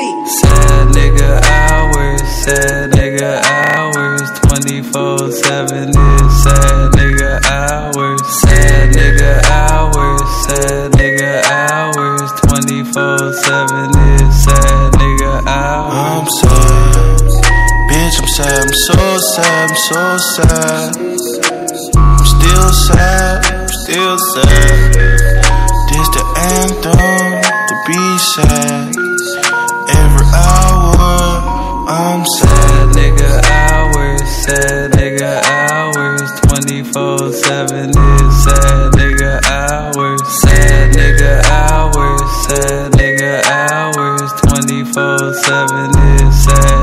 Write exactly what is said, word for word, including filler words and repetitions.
beat. Sad nigga hours, sad nigga hours, twenty-four seven is sad nigga hours, sad nigga hours, sad nigga hours, twenty-four seven is sad nigga hours. I'm sad, bitch, I'm sad, I'm so sad, I'm so sad. I'm still sad, I'm still sad. This the anthem to be sad. Every hour, I'm sad. Sad nigga hours, sad nigga hours, twenty-four seven is sad nigga hours, sad nigga hours, sad nigga hours, twenty-four seven is sad